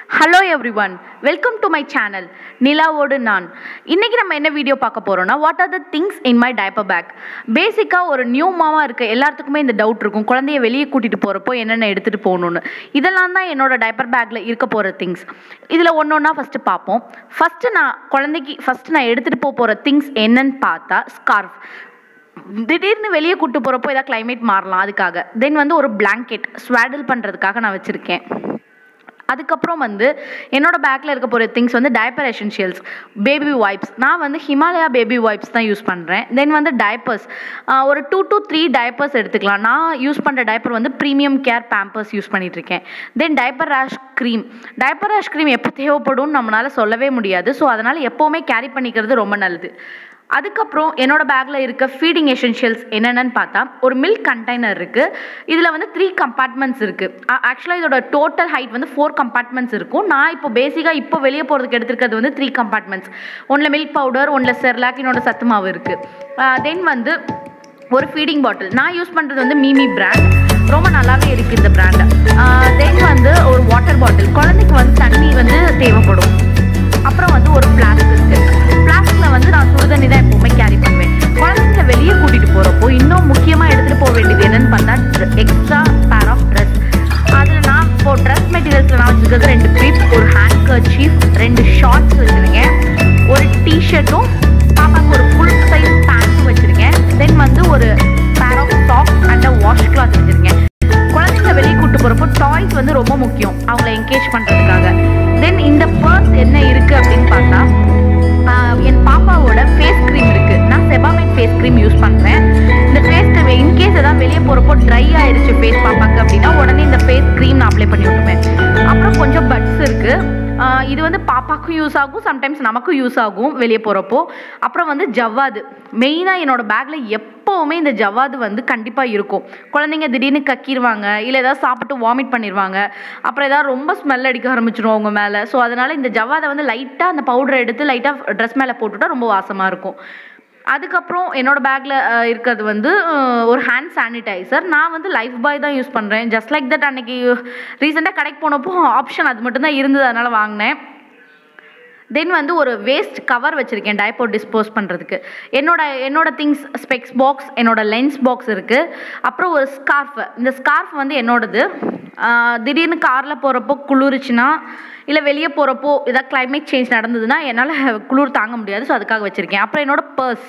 Hello everyone, welcome to my channel நிலாவோடு நான். இன்னைக்கு நம்ம என்ன வீடியோ பார்க்க போறோம்னா what are the things in my diaper bag. பேசிக்கா ஒரு நியூ மாமா இருக்க எல்லாத்துக்குமே இந்த டவுட் இருக்கும், குழந்தைய வெளியே கூட்டிட்டு போறப்போ என்னென்ன எடுத்துட்டு போகணும்னு. இதெல்லாம் தான் என்னோட டைப்பர் பேக்ல இருக்க போற திங்ஸ். இதுல ஒன்னொன்னா ஃபர்ஸ்ட் பார்ப்போம். ஃபர்ஸ்ட் நான் எடுத்துட்டு போற திங்ஸ் என்னன்னு பார்த்தா ஸ்கார்ஃப். திடீர்னு வெளியே கூட்டு போறப்போ ஏதாவது கிளைமேட் மாறலாம் அதுக்காக. தென் வந்து ஒரு பிளாங்கெட் ஸ்வாடில் பண்றதுக்காக நான் வச்சிருக்கேன். அதுக்கப்புறம் வந்து என்னோட பேக்கில் இருக்க போகிற திங்ஸ் வந்து டைப்பர் எசென்ஷியல்ஸ், பேபி வைப்ஸ். நான் வந்து ஹிமாலயா பேபி வைப்ஸ் தான் யூஸ் பண்ணுறேன். தென் வந்து டைப்பர்ஸ், ஒரு 2 to 3 டைப்பர்ஸ் எடுத்துக்கலாம். நான் யூஸ் பண்ணுற டைப்பர் வந்து ப்ரீமியம் கேர் பேம்பர்ஸ் யூஸ் பண்ணிகிட்ருக்கேன். Then diaper rash cream. Diaper rash cream எப்போ தேவைப்படும்னு நம்மளால் சொல்லவே முடியாது. ஸோ அதனால் எப்போவுமே கேரி பண்ணிக்கிறது ரொம்ப நல்லது. அதுக்கப்புறம் என்னோட பேக்கில் இருக்க ஃபீடிங் எசென்ஷியல்ஸ் என்னென்னு பார்த்தா ஒரு மில்க் கண்டெய்னர் இருக்குது. இதில் வந்து 3 கம்பார்ட்மெண்ட்ஸ் இருக்குது. ஆக்சுவலாக இதோட டோட்டல் ஹைட் வந்து 4 கம்பார்ட்மெண்ட்ஸ் இருக்கும். நான் இப்போ பேசிக்காக இப்போ வெளியே போகிறதுக்கு எடுத்துருக்கிறது வந்து 3 கம்பார்ட்மெண்ட்ஸ். ஒன்றில் மில்க் பவுடர், ஒன்றில் செர்லாக், இன்னொரு சத்து மாவு இருக்குது. தென் வந்து ஒரு ஃபீடிங் பாட்டில். நான் யூஸ் பண்ணுறது வந்து மீமி பிராண்ட், ரொம்ப நல்லாவே இருக்குது இந்த பிராண்டு. தென் வந்து ஒரு வாட்டர் பாட்டில், குழந்தைக்கு வந்து தண்ணி வந்து தேவைப்படும். அப்புறம் வந்து ஒரு ஃப்ளாஸ்க் இருக்குது. ஃப்ளாஸ்கில் வந்து நான் சுடுதண்ணி தான் எப்போவுமே கேரி பண்ணுவேன். குழந்தைங்கள வெளியே கூட்டிகிட்டு போகிறப்போ இன்னும் முக்கியமாக எடுத்துகிட்டு போக வேண்டியது என்னென்னு பார்த்தா எக்ஸ்ட்ரா பேர் ஆஃப் ட்ரெஸ். அதில் நான் இப்போ ட்ரெஸ் மெட்டீரியல்ஸில் நான் வச்சுருக்கிறது 2 க்ளிப், ஒரு ஹேண்ட் கர்ச்சீஃப், 2 ஷார்ட்ஸ் வச்சுருக்கேன், ஒரு டிஷர்ட்டும், பாப்பாவுக்கு ஒரு ஃபுல் சைஸ் பேண்ட்டும் வச்சுருக்கேன். தென் வந்து ஒரு pair of socks and wash cloth வச்சுருக்கேன். குழந்தைங்கள வெளியே கூப்பிட்டு போகிறப்போ டாய்ஸ் வந்து ரொம்ப முக்கியம் அவங்கள என்கேஜ் பண்ணுறதுக்காக. தென் இந்த பர்ஸ் என்ன இருக்குது அப்படின்னு பார்த்தா என் பாப்பாவோட ஃபேஸ் க்ரீம் இருக்குது. நான் செபாமைட் ஃபேஸ் க்ரீம் யூஸ் பண்ணுறேன். இந்த ஃபேஸ் க்ரீம் இன்கேஸ் எதாவது வெளியே போகிறப்போ ட்ரை ஆயிடுச்சு ஃபேஸ் பாப்பாக்கு அப்படின்னா உடனே இந்த ஃபேஸ் க்ரீம் நான் அப்ளை பண்ணி விட்டுருவேன். அப்புறம் கொஞ்சம் பட்ஸ் இருக்குது. இது வந்து பாப்பாக்கும் யூஸ் ஆகும், சம்டைம்ஸ் நமக்கும் யூஸ் ஆகும் வெளியே போகிறப்போ. அப்புறம் வந்து ஜவ்வாது. மெயினாக என்னோடய பேக்கில் எப்போவுமே இந்த ஜவ்வாது வந்து கண்டிப்பாக இருக்கும். குழந்தைங்க திடீர்னு கக்கிடுவாங்க, இல்லை ஏதாவது சாப்பிட்டு வாமிட் பண்ணிடுவாங்க, அப்புறம் ஏதாவது ரொம்ப ஸ்மெல் அடிக்க ஆரம்பிச்சிடும் அவங்க மேலே. ஸோ அதனால் இந்த ஜவ்வாதை வந்து லைட்டாக அந்த பவுடரை எடுத்து லைட்டாக ட்ரெஸ் மேலே போட்டுவிட்டா ரொம்ப வாசமாக இருக்கும். அதுக்கப்புறம் என்னோடய பேக்கில் இருக்கிறது வந்து ஒரு ஹேண்ட் சானிடைசர். நான் வந்து லைஃப் பாய் தான் யூஸ் பண்ணுறேன். ஜஸ்ட் லைக் தட் அன்றைக்கி ரீசெண்டாக கடைக்கு போனப்போ ஆப்ஷன் அது மட்டும்தான் இருந்தது, அதனால் வாங்கினேன். தென் வந்து ஒரு வேஸ்ட் கவர் வச்சுருக்கேன் டைப்பர் டிஸ்போஸ் பண்ணுறதுக்கு. என்னோட திங்ஸ் ஸ்பெக்ஸ் பாக்ஸ், என்னோட லென்ஸ் பாக்ஸ் இருக்குது. அப்புறம் ஒரு ஸ்கார்ஃப். இந்த ஸ்கார்ஃப் வந்து என்னோடது. திடீர்னு காரில் போகிறப்போ குளிர்ச்சுன்னா இல்லை வெளியே போகிறப்போ ஏதாவது கிளைமேட் சேஞ்ச் நடந்ததுன்னா என்னால் குளிர் தாங்க முடியாது. ஸோ அதுக்காக வச்சுருக்கேன். அப்புறம் என்னோட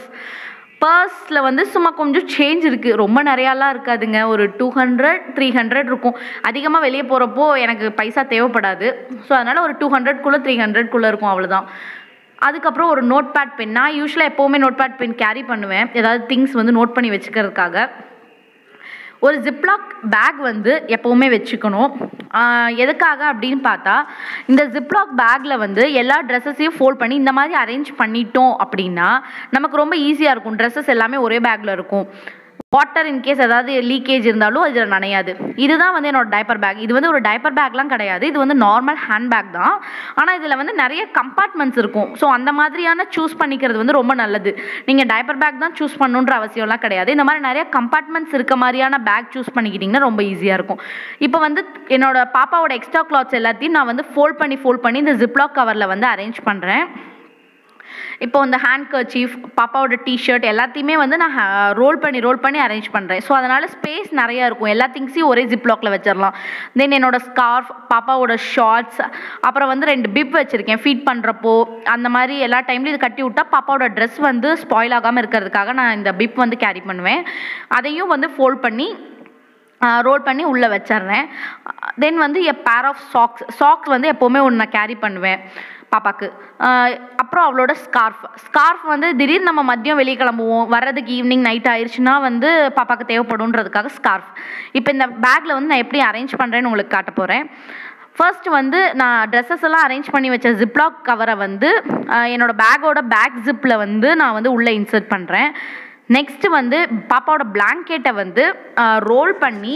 பர்ஸில் வந்து சும்மா கொஞ்சம் சேஞ்ச் இருக்குது, ரொம்ப நிறையாலாம் இருக்காதுங்க. ஒரு 200-300 இருக்கும். அதிகமாக வெளியே போகிறப்போ எனக்கு பைசா தேவைப்படாது. ஸோ அதனால் ஒரு 200 300 இருக்கும், அவ்வளோதான். அதுக்கப்புறம் ஒரு நோட் பேட் பென். நான் யூஸ்வலாக எப்போவுமே நோட் பேட் பென் கேரி பண்ணுவேன், ஏதாவது திங்ஸ் வந்து நோட் பண்ணி வச்சுக்கிறதுக்காக. ஒரு ஜிப்லாக் பேக் வந்து எப்போவுமே வச்சுக்கணும். எதுக்காக அப்படின்னு பார்த்தா இந்த ஜிப்லாக் பேக்கில் வந்து எல்லா ட்ரெஸ்ஸஸையும் ஃபோல்ட் பண்ணி இந்த மாதிரி அரேஞ்ச் பண்ணிட்டோம் அப்படின்னா நமக்கு ரொம்ப ஈஸியாக இருக்கும். ட்ரெஸ்ஸஸ் எல்லாமே ஒரே பேக்கில் இருக்கும். வாட்டர் இன்கேஸ் ஏதாவது லீக்கேஜ் இருந்தாலும் இதில் நனையாது. இதுதான் வந்து என்னோடய டைப்பர் பேக். இது வந்து ஒரு டைப்பர் பேக்லாம் கிடையாது, இது வந்து நார்மல் ஹேண்ட் பேக் தான். ஆனால் இதில் வந்து நிறைய கம்பார்ட்மெண்ட்ஸ் இருக்கும். ஸோ அந்த மாதிரியான சூஸ் பண்ணிக்கிறது வந்து ரொம்ப நல்லது. நீங்கள் டைப்பர் பேக் தான் சூஸ் பண்ணணுன்ற அவசியம்லாம் கிடையாது. இந்த மாதிரி நிறைய கம்பார்ட்மெண்ட்ஸ் இருக்க மாதிரியான பேக் சூஸ் பண்ணிக்கிட்டிங்கன்னா ரொம்ப ஈஸியாக இருக்கும். இப்போ வந்து என்னோட பாப்பாவோட எக்ஸ்ட்ரா கிளாத்ஸ் எல்லாத்தையும் நான் வந்து ஃபோல்ட் பண்ணி இந்த ஜிப்லாக் கவரில் வந்து அரேஞ்ச் பண்ணுறேன். இப்போ இந்த ஹேண்ட் கர்ச்சீஃப், பாப்பாவோட டிஷர்ட் எல்லாத்தையுமே வந்து நான் ரோல் பண்ணி அரேஞ்ச் பண்ணுறேன். ஸோ அதனால் ஸ்பேஸ் நிறையா இருக்கும். எல்லா திங்ஸையும் ஒரே ஜிப்லாக்ல வச்சிடலாம். தென் என்னோடய ஸ்கார்ஃப், பாப்பாவோட ஷார்ட்ஸ், அப்புறம் வந்து 2 பிப் வச்சுருக்கேன் ஃபீட் பண்ணுறப்போ. அந்த மாதிரி எல்லா டைம்லையும் இது கட்டி விட்டால் பாப்பாவோட ட்ரெஸ் வந்து ஸ்பாயில் ஆகாமல் இருக்கிறதுக்காக நான் இந்த பிப் வந்து கேரி பண்ணுவேன். அதையும் வந்து ஃபோல்ட் பண்ணி ரோல் பண்ணி உள்ளே வச்சிட்றேன். தென் வந்து பேர் ஆஃப் சாக்ஸ் வந்து எப்போவுமே ஒன்று நான் கேரி பண்ணுவேன் பாப்பாக்கு. அப்புறம் அவளோட ஸ்கார்ஃப் வந்து திடீர்னு நம்ம மதியம் வெளியே கிளம்புவோம், வர்றதுக்கு ஈவினிங் நைட் ஆயிடுச்சுன்னா வந்து பாப்பாவுக்கு தேவைப்படுன்றதுக்காக ஸ்கார்ஃப். இப்போ இந்த பேக்கில் வந்து நான் எப்படி அரேஞ்ச் பண்ணுறேன்னு உங்களுக்கு காட்ட போகிறேன். ஃபர்ஸ்ட் வந்து நான் ட்ரெஸ்ஸஸ் எல்லாம் அரேஞ்ச் பண்ணி வச்ச ஜிப்லாக் கவரை வந்து என்னோட பேக்கோட பேக் ஜிப்பில் வந்து நான் வந்து உள்ளே இன்சர்ட் பண்ணுறேன். நெக்ஸ்ட்டு வந்து பாப்பாவோட பிளாங்கெட்டை வந்து ரோல் பண்ணி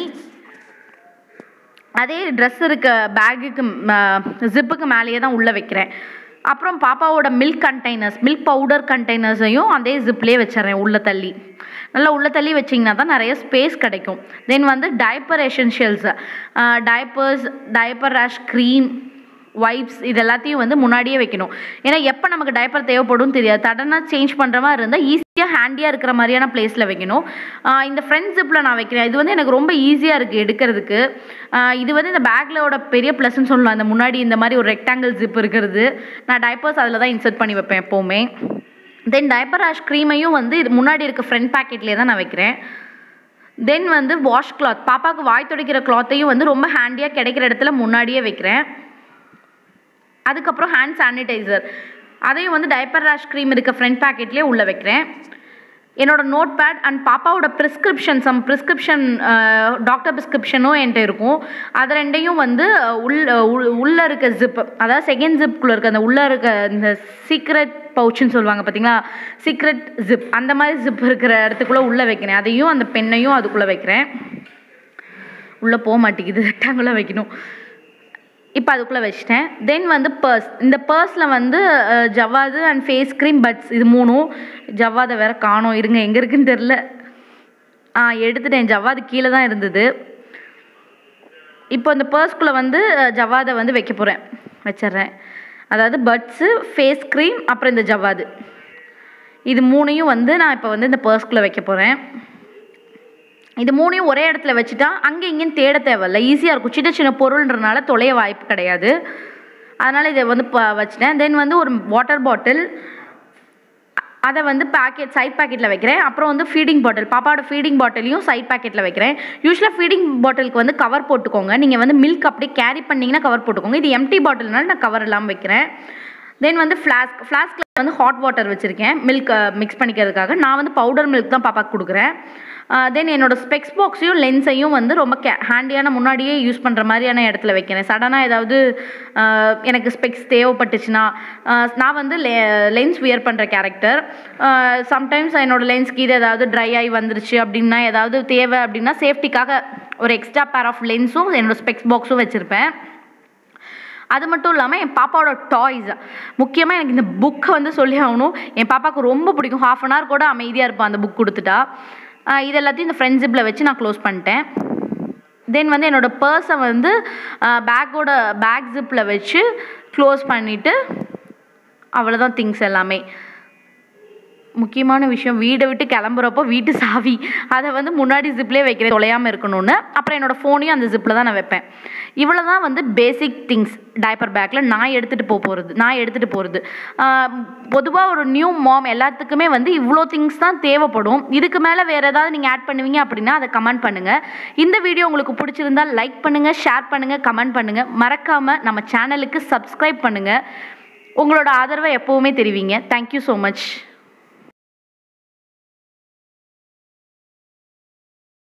அதே ட்ரெஸ் இருக்க பேக்குக்கு ஜிப்புக்கு மேலேயே தான் உள்ளே வைக்கிறேன். அப்புறம் பாப்பாவோட மில்க் பவுடர் கண்டெய்னர்ஸையும் அதே ஜிப்லேயே வச்சிடறேன் உள்ளே தள்ளி. நல்லா உள்ளே தள்ளி வச்சிங்கன்னா தான் நிறைய ஸ்பேஸ் கிடைக்கும். தென் வந்து diaper essentials, diaper rash cream, wipes இது எல்லாத்தையும் வந்து முன்னாடியே வைக்கணும். ஏன்னா எப்போ நமக்கு டைப்பர் தேவைப்படும் தெரியாது. சடனாக சேஞ்ச் பண்ணுற மாதிரி இருந்தால் ஈஸியாக ஹேண்டியாக இருக்கிற மாதிரியான பிளேஸில் வைக்கணும். இந்த ஃப்ரண்ட் ஜிப்பில் நான் வைக்கிறேன். இது வந்து எனக்கு ரொம்ப ஈஸியாக இருக்குது எடுக்கிறதுக்கு. இது வந்து இந்த பேக்லோட பெரிய ப்ளஸ்ன்னு சொல்லலாம். இந்த முன்னாடி இந்த மாதிரி ஒரு ரெக்டாங்கிள் ஜிப் இருக்கிறது. நான் டைப்பர்ஸ் அதில் தான் இன்சர்ட் பண்ணி வைப்பேன் எப்போவுமே. தென் டைப்பர் ராஷ் க்ரீமையும் வந்து இது முன்னாடி இருக்க ஃப்ரண்ட் பேக்கெட்லேயே தான் நான் வைக்கிறேன். தென் வந்து வாஷ் கிளாத், பாப்பாவுக்கு வாய் துடைக்கிற கிளாத்தையும் வந்து ரொம்ப ஹேண்டியாக கிடைக்கிற இடத்துல முன்னாடியே வைக்கிறேன். அதுக்கப்புறம் ஹேண்ட் சானிடைசர், அதையும் வந்து டைப்பர் ராஷ் க்ரீம் இருக்க ஃப்ரண்ட் பேக்கெட்லேயே உள்ளே வைக்கிறேன். என்னோடய நோட் பேட் அண்ட் பாப்பாவோட ப்ரிஸ்கிரிப்ஷன் டாக்டர் ப்ரிஸ்கிரிப்ஷனும் என்கிட்ட இருக்கும். அது ரெண்டையும் வந்து உள்ளே இருக்க ஜிப், அதாவது செகண்ட் ஜிப்குள்ளே இருக்க அந்த உள்ளே இருக்க இந்த சீக்ரெட் பவுச்சுன்னு சொல்லுவாங்க பார்த்தீங்களா, சீக்ரெட் ஜிப், அந்த மாதிரி ஜிப் இருக்கிற இடத்துக்குள்ளே உள்ளே வைக்கிறேன். அதையும் அந்த பெண்ணையும் அதுக்குள்ளே வைக்கிறேன். உள்ளே போக மாட்டேங்குது, ரெக்டாங்குள்ளே வைக்கணும். இப்போ அதுக்குள்ளே வச்சிட்டேன். தென் வந்து பர்ஸ், இந்த பர்ஸில் வந்து ஜவ்வாது அண்ட் ஃபேஸ் க்ரீம் பட்ஸ் இது 3ம். ஜவ்வாதை வேறு காணோம், இருங்க எங்கே இருக்குன்னு தெரில. எடுத்துட்டேன், ஜவ்வாது கீழே தான் இருந்தது. இப்போ இந்த பர்ஸ்குள்ளே வந்து ஜவ்வாதை வந்து வைக்க போகிறேன், வச்சிட்றேன். அதாவது பட்ஸு, ஃபேஸ் க்ரீம், அப்புறம் இந்த ஜவ்வாது, இது 3ஐயும் வந்து நான் இப்போ வந்து இந்த பர்ஸ்குள்ளே வைக்க போகிறேன். இது 3ஐயும் ஒரே இடத்துல வச்சுட்டா அங்கே இங்கேன்னு தேட தேவையில்ல, ஈஸியாக இருக்கும். சின்ன சின்ன பொருள்ன்றனால தொலைய வாய்ப்பு கிடையாது. அதனால் இதை வந்து வச்சுட்டேன். தென் வந்து ஒரு வாட்டர் பாட்டில், அதை வந்து சைட் பேக்கெட்டில் வைக்கிறேன். அப்புறம் வந்து ஃபீடிங் பாட்டில், பாப்பாவோட ஃபீடிங் பாட்டிலையும் சைட் பேக்கெட்டில் வைக்கிறேன். யூஸ்வலாக ஃபீடிங் பாட்டிலுக்கு வந்து கவர் போட்டுக்கோங்க. நீங்கள் வந்து மில்க் அப்படியே கேரி பண்ணிங்கன்னா கவர் போட்டுக்கோங்க. இது எம்டி பாட்டில்னால நான் கவர் இல்லாமல் வைக்கிறேன். தென் வந்து ஃப்ளாஸ்கில் வந்து ஹாட் வாட்டர் வச்சுருக்கேன் மில்க் மிக்ஸ் பண்ணிக்கிறதுக்காக. நான் வந்து பவுடர் மில்க் தான் பாப்பாவுக்கு கொடுக்குறேன். தென் என்னோடய ஸ்பெக்ஸ் பாக்ஸையும் லென்ஸையும் வந்து ரொம்ப ஹேண்டியான முன்னாடியே யூஸ் பண்ணுற மாதிரியான இடத்துல வைக்கிறேன். சடனாக ஏதாவது எனக்கு ஸ்பெக்ஸ் தேவைப்பட்டுச்சுன்னா, நான் வந்து லென்ஸ் வியர் பண்ணுற கேரக்டர். சம்டைம்ஸ் என்னோடய லென்ஸ்க்கு இது ஏதாவது ட்ரை ஆகி வந்துருச்சு அப்படின்னா, ஏதாவது தேவை அப்படின்னா சேஃப்டிக்காக ஒரு எக்ஸ்ட்ரா பேர் ஆஃப் லென்ஸும் என்னோடய ஸ்பெக்ஸ் பாக்ஸும் வச்சுருப்பேன். அது மட்டும் இல்லாமல் என் பாப்பாவோட டாய்ஸ், முக்கியமாக எனக்கு இந்த புக்கை வந்து சொல்லி ஆகணும். என் பாப்பாவுக்கு ரொம்ப பிடிக்கும். 1/2 hour கூட அமைதியாக இருப்பான் அந்த புக் கொடுத்துட்டா. இது எல்லாத்தையும் இந்த ஃப்ரண்ட் ஜிப்பில் வச்சு நான் க்ளோஸ் பண்ணிட்டேன். தென் வந்து என்னோடய பர்ஸை வந்து பேக் ஜிப்பில் வச்சு க்ளோஸ் பண்ணிவிட்டு அவ்வளோதான் திங்ஸ் எல்லாமே. முக்கியமான விஷயம், வீடை விட்டு கிளம்புறப்போ வீட்டு சாவி அதை வந்து முன்னாடி ஜிப்லேயே வைக்கிறேன், தொலையாமல் இருக்கணும்னு. அப்புறம் என்னோடய ஃபோனையும் அந்த ஜிப்பில் தான் நான் வைப்பேன். இவ்வளோ தான் வந்து பேசிக் திங்ஸ் டைப்பர் பேக்கில் நான் எடுத்துகிட்டு போகிறது. பொதுவாக ஒரு நியூ மாம் எல்லாத்துக்குமே வந்து இவ்வளோ திங்ஸ் தான் தேவைப்படும். இதுக்கு மேலே வேறு ஏதாவது நீங்கள் ஆட் பண்ணுவீங்க அப்படின்னா அதை கமெண்ட் பண்ணுங்கள். இந்த வீடியோ உங்களுக்கு பிடிச்சிருந்தால் லைக் பண்ணுங்கள், ஷேர் பண்ணுங்கள், கமெண்ட் பண்ணுங்கள். மறக்காமல் நம்ம சேனலுக்கு சப்ஸ்கிரைப் பண்ணுங்கள். உங்களோட ஆதரவை எப்போவுமே தெரிவிங்க. Thank you so much.